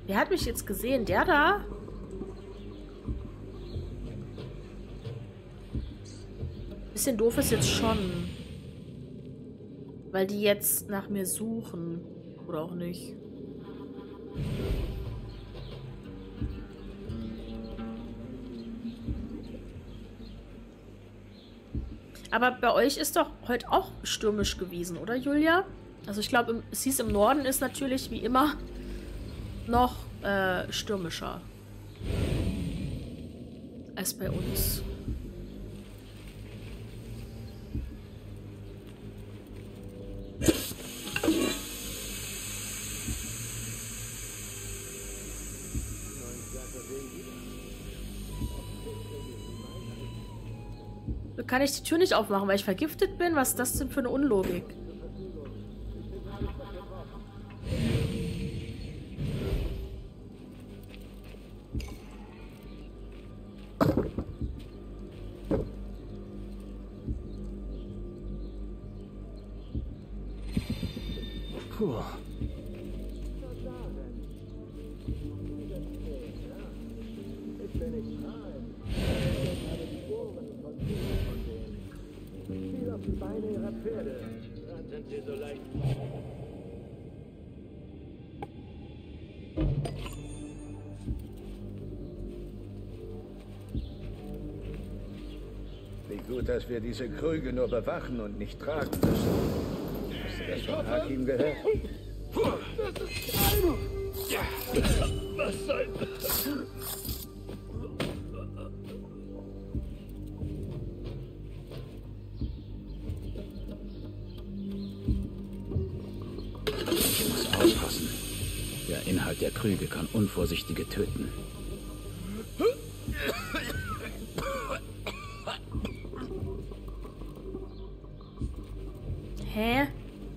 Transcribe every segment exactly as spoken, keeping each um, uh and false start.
Wer hat mich jetzt gesehen? Der da? Bisschen doof ist jetzt schon. Weil die jetzt nach mir suchen. Oder auch nicht. Aber bei euch ist doch heute auch stürmisch gewesen, oder Julia? Also ich glaube, es hieß im Norden ist natürlich wie immer noch äh, stürmischer als bei uns. Kann ich die Tür nicht aufmachen, weil ich vergiftet bin? Was ist das denn für eine Unlogik? Puh. Die Beine ihrer Pferde. Dann sind sie so leicht. Wie gut, dass wir diese Krüge nur bewachen und nicht tragen müssen. Hast du das von Hakim gehört? Was soll das? Aufpassen. Der Inhalt der Krüge kann Unvorsichtige töten. Hä?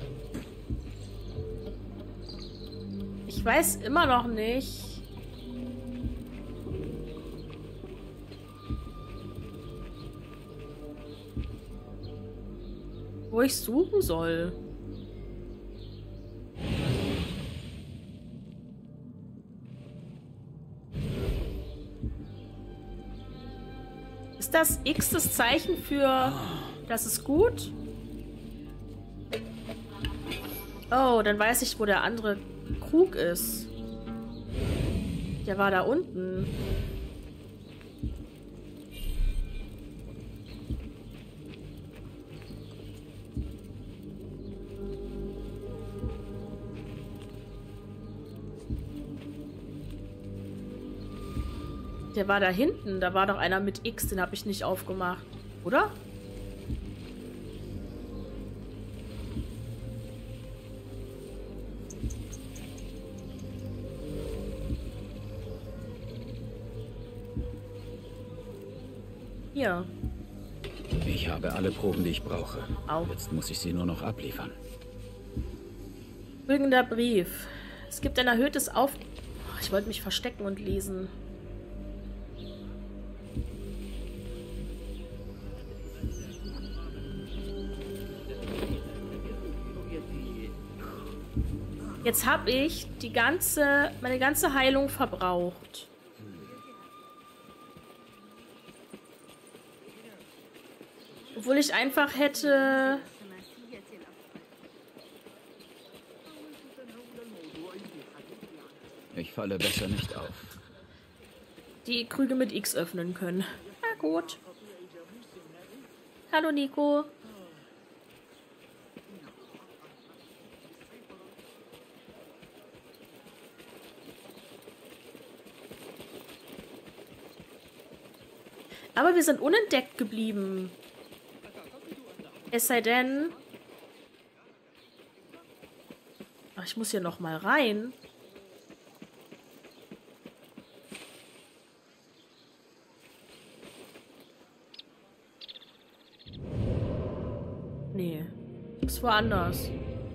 Ich weiß immer noch nicht. Wo ich suchen soll. Ist das X das Zeichen für, das ist gut? Oh, dann weiß ich, wo der andere Krug ist. Der war da unten. Der war da hinten. Da war doch einer mit X, den habe ich nicht aufgemacht. Oder? Hier. Ich habe alle Proben, die ich brauche. Au. Jetzt muss ich sie nur noch abliefern. Folgender Brief. Es gibt ein erhöhtes Auf... Oh, ich wollte mich verstecken und lesen. Jetzt habe ich die ganze, meine ganze Heilung verbraucht. Obwohl ich einfach hätte... Ich falle besser nicht auf. die Krüge mit X öffnen können. Na gut. Hallo Nico. Aber wir sind unentdeckt geblieben. Es sei denn... Ach, ich muss hier noch mal rein. Nee. Ist woanders.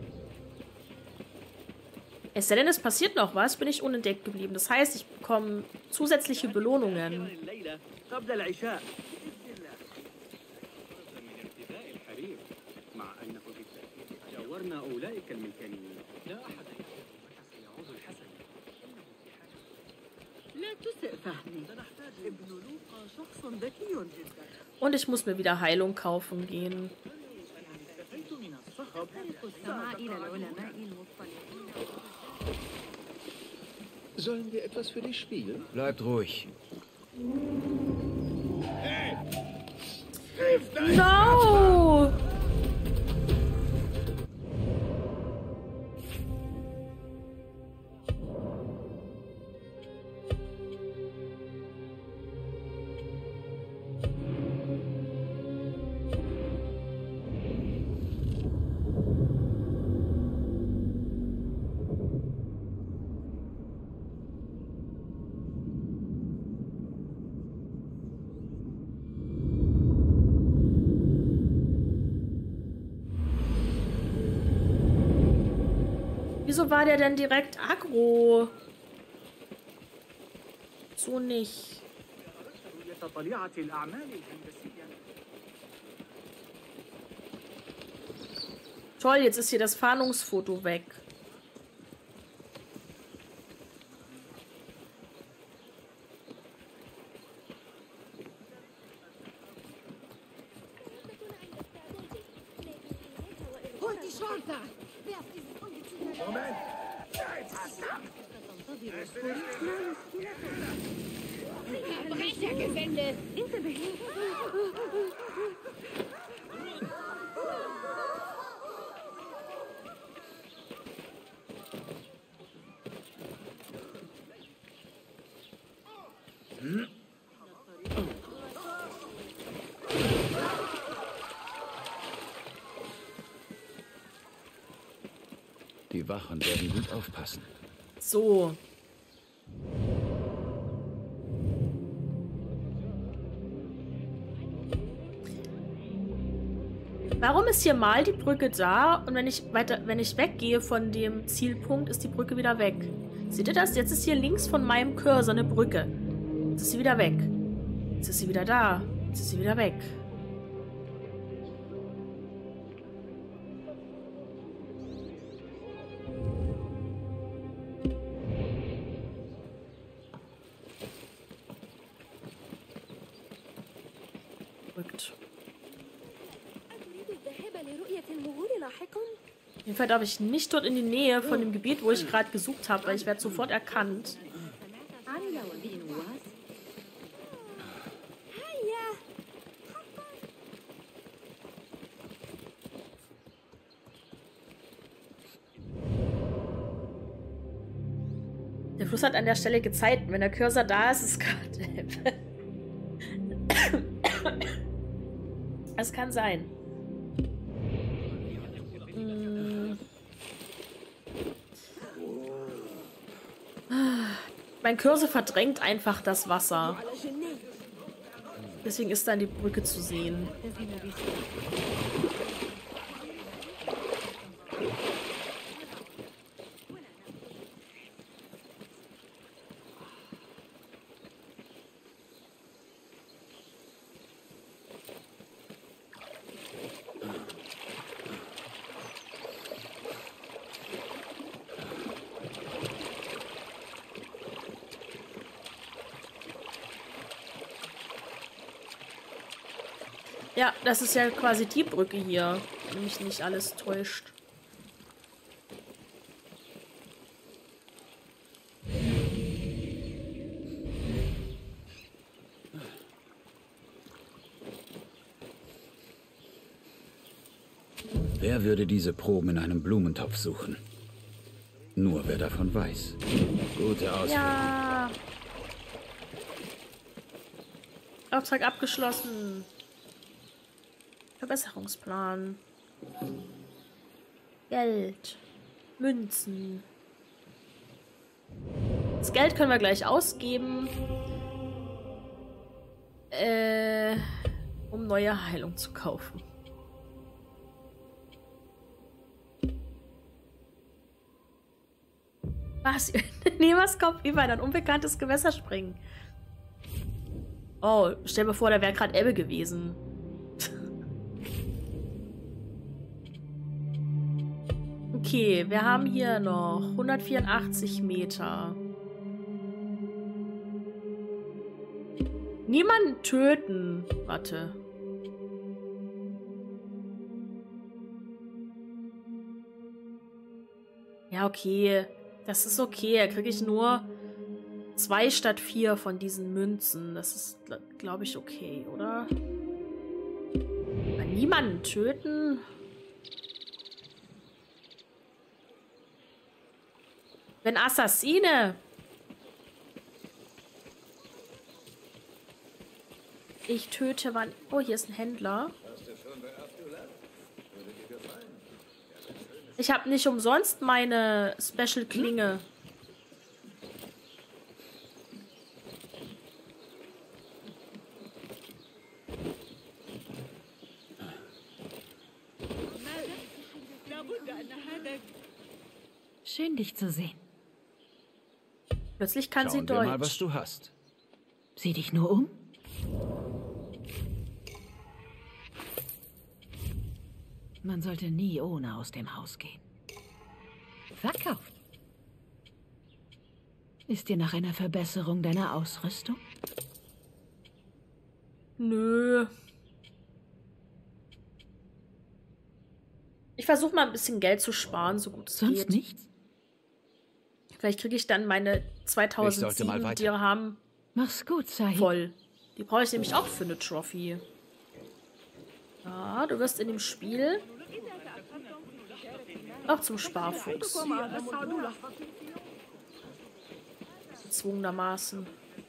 Es sei denn, es passiert noch was, bin ich unentdeckt geblieben. Das heißt, ich bekomme zusätzliche Belohnungen. Und ich muss mir wieder Heilung kaufen gehen. Sollen wir etwas für dich spielen? Bleibt ruhig. No! Wieso war der denn direkt aggro? So nicht. Toll, jetzt ist hier das Fahndungsfoto weg. Moment! Brechergesände! Hm? Die Wachen werden gut aufpassen. So. Warum ist hier mal die Brücke da und wenn ich weiter, wenn ich weggehe von dem Zielpunkt, ist die Brücke wieder weg? Seht ihr das? Jetzt ist hier links von meinem Cursor eine Brücke. Jetzt ist sie wieder weg. Jetzt ist sie wieder da. Jetzt ist sie wieder weg. Verrückt. Auf jeden Fall darf ich nicht dort in die Nähe von dem Gebiet, wo ich gerade gesucht habe, weil ich werde sofort erkannt. Der Fluss hat an der Stelle Gezeiten. Wenn der Cursor da ist, ist es gerade. Es kann sein. Hm. Mein Cursor verdrängt einfach das Wasser. Deswegen ist dann die Brücke zu sehen. Ja, das ist ja quasi die Brücke hier, wenn mich nicht alles täuscht. Wer würde diese Proben in einem Blumentopf suchen? Nur wer davon weiß. Gute Auswahl. Ja. Auftrag abgeschlossen. Verbesserungsplan. Geld. Münzen. Das Geld können wir gleich ausgeben. Äh, um neue Heilung zu kaufen. Was? Niemals Kopf über ein unbekanntes Gewässer springen. Oh, stell mir vor, da wäre gerade Ebbe gewesen. Okay, wir haben hier noch hundertvierundachtzig Meter. Niemanden töten. Warte. Ja, okay. Das ist okay. Da kriege ich nur zwei statt vier von diesen Münzen. Das ist, glaube ich, okay, oder? Aber niemanden töten? Wenn Assassine. Ich töte wann. Oh, hier ist ein Händler. Ich habe nicht umsonst meine Special Klinge. Schön, dich zu sehen. Plötzlich kann Schauen sie wir Deutsch. mal, was du hast. Sieh dich nur um. Man sollte nie ohne aus dem Haus gehen. Verkauft. Ist dir nach einer Verbesserung deiner Ausrüstung? Nö. Ich versuche mal ein bisschen Geld zu sparen, so gut es Sonst geht. nichts? Vielleicht kriege ich dann meine zweitausendsieben Dirham Mach's gut, Sahib. voll. Die brauche ich nämlich auch für eine Trophy. Ja, du wirst in dem Spiel auch zum Sparfuchs. Gezwungenermaßen.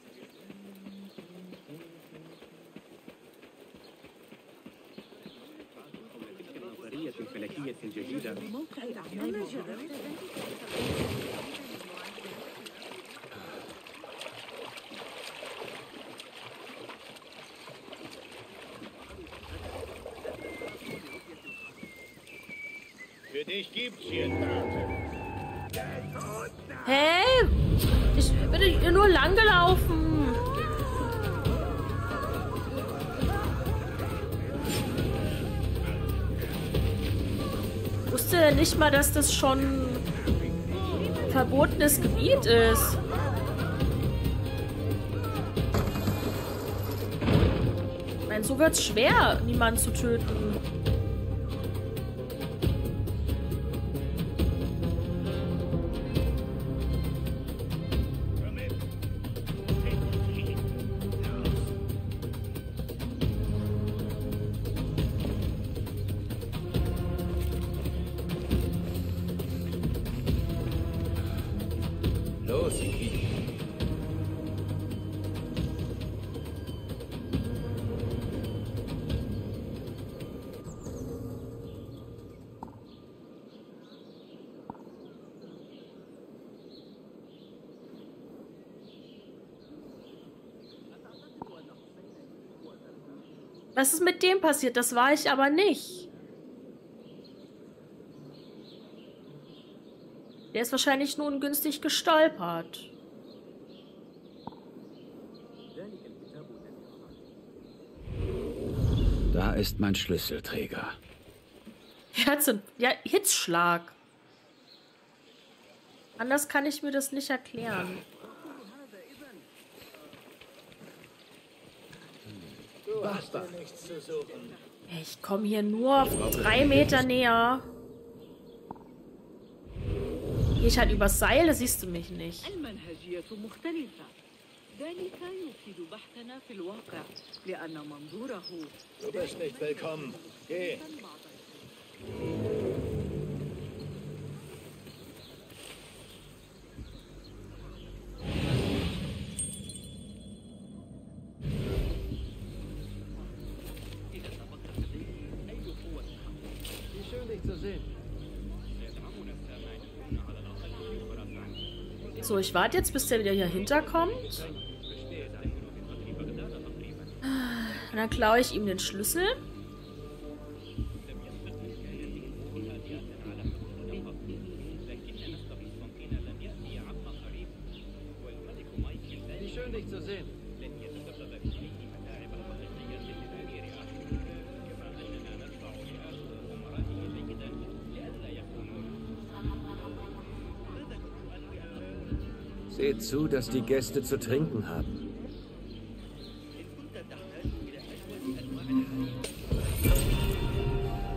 Für dich gibt's hier Karte. Hey, ich bin hier nur lang gelaufen. Ich wusste nicht mal, dass das schon verbotenes Gebiet ist. Ich meine, so wird's schwer, niemanden zu töten. Los, Iki. Was ist mit dem passiert? Das war ich aber nicht. Der ist wahrscheinlich nur ungünstig gestolpert. Da ist mein Schlüsselträger. Herz und ja, Hitzschlag. Anders kann ich mir das nicht erklären. Basta. Nichts zu suchen. Ich komme hier nur drei Meter näher. Gehe ich halt übers Seil, da siehst du mich nicht. Du bist nicht willkommen. Geh. Wie schön, dich zu sehen. So, ich warte jetzt, bis der wieder hier hinterkommt. Und dann klaue ich ihm den Schlüssel. Wie schön, dich zu sehen. Seht zu, dass die Gäste zu trinken haben.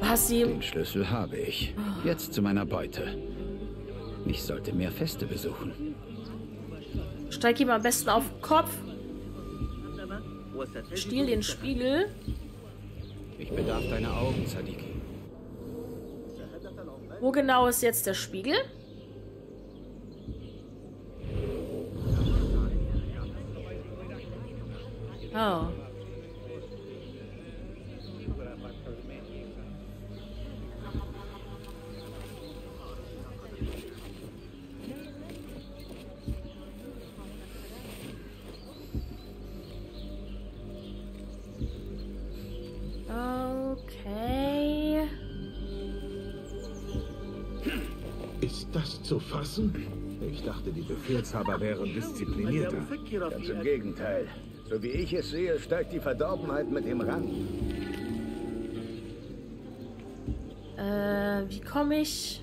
Basim. Den Schlüssel habe ich. Jetzt zu meiner Beute. Ich sollte mehr Feste besuchen. Steig ihm am besten auf den Kopf. Stiehl den Spiegel. Ich bedarf deiner Augen, Sadiki. Wo genau ist jetzt der Spiegel? Oh. Okay. Ist das zu fassen? Ich dachte, die Befehlshaber wären disziplinierter. Ganz im Gegenteil. So wie ich es sehe, steigt die Verdorbenheit mit dem Rang. Äh, wie komme ich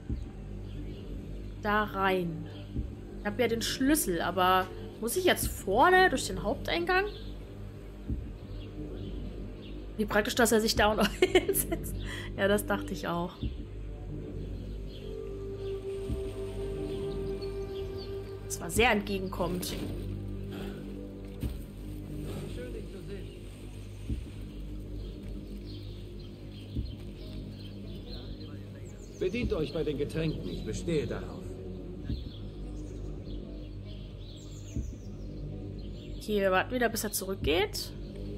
da rein? Ich habe ja den Schlüssel, aber muss ich jetzt vorne durch den Haupteingang? Wie praktisch, dass er sich da und auch hinsetzt. Ja, das dachte ich auch. Das war sehr entgegenkommend. Bedient euch bei den Getränken, ich bestehe darauf. Okay, wir warten wieder, bis er zurückgeht.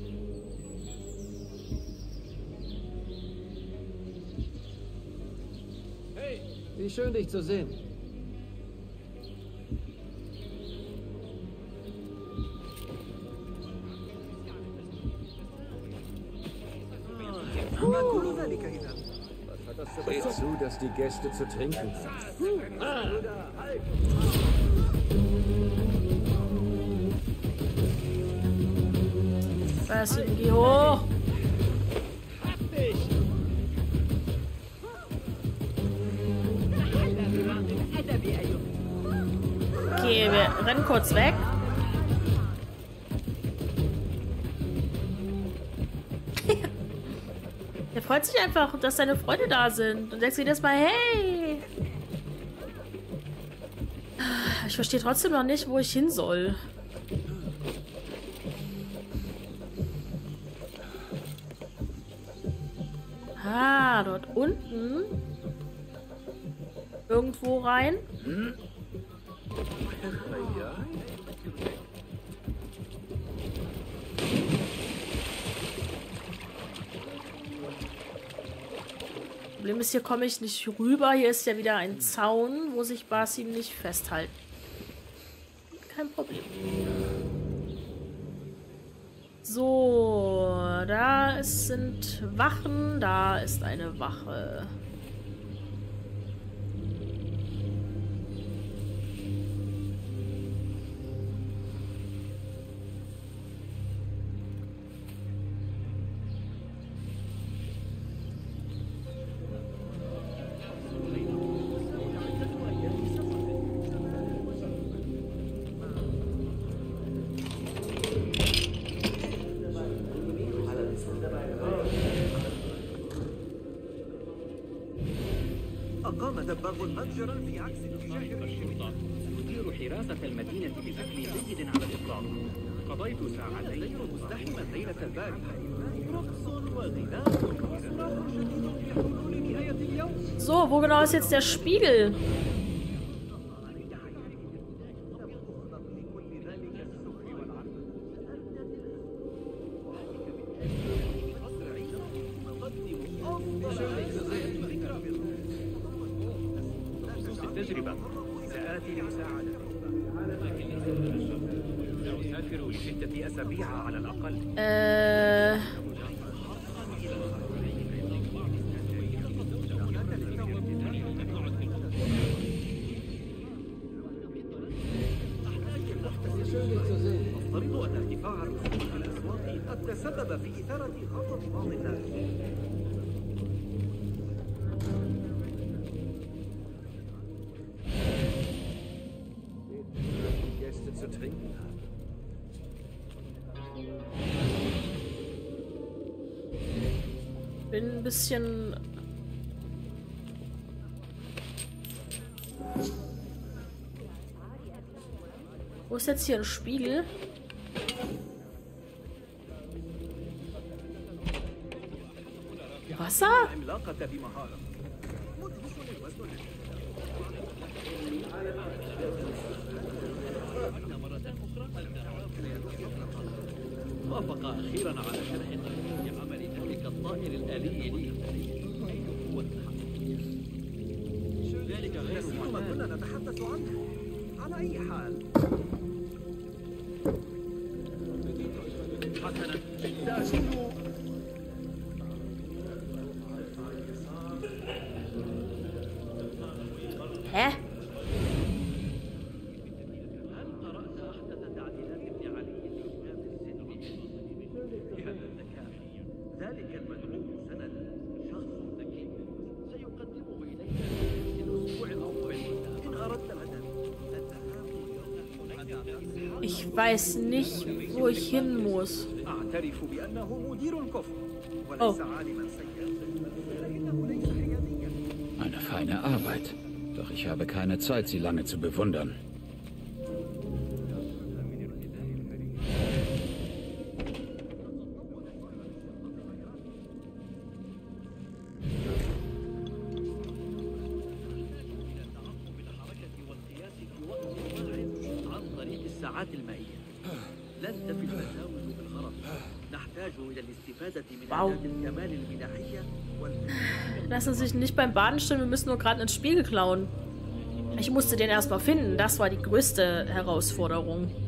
Hey, wie schön dich zu sehen. Seht zu, dass die Gäste zu trinken finden. Was, geh hoch! Okay, wir rennen kurz weg. Der freut sich einfach, dass seine Freunde da sind. Und denkt sich jedes Mal, hey! Ich verstehe trotzdem noch nicht, wo ich hin soll. Ah, dort unten. Irgendwo rein. Hm? Problem ist, hier komme ich nicht rüber. Hier ist ja wieder ein Zaun, wo sich Basim nicht festhalten. Kein Problem. So, da ist, sind Wachen. Da ist eine Wache. أقام دباغ متجرا في عكس اتجاه الشرطة. يدير حراسة المدينة بشكل جيد على الإطلاق. قضيت ساعتين مزدحما ليلة البارحة. رقص وغناء وصراخ شديد في حلول نهاية اليوم. So, wo genau ist jetzt der Spiegel? تجربة سآتي لمساعدة سأسافر لستة أسابيع على الأقل. Äh... أفترض أن ارتفاع الرسوم في الأسواق قد تسبب في إثارة غضب بعض الناس. Zu trinken haben. Bin ein bisschen... Wo ist jetzt hier ein Spiegel? Wasser? وافق أخيرا على شرح تنفيذ عمل ذلك الطائر الآلي لي. هو ذلك غير ما كنا نتحدث عنه. على أي حال. حسنا. سأكون Hä? Ich weiß nicht, wo ich hin muss. Oh. Eine feine Arbeit. Doch ich habe keine Zeit, sie lange zu bewundern. Wow. Lassen sich nicht beim Baden stellen, wir müssen nur gerade ins Spiegel klauen. Ich musste den erstmal finden, das war die größte Herausforderung.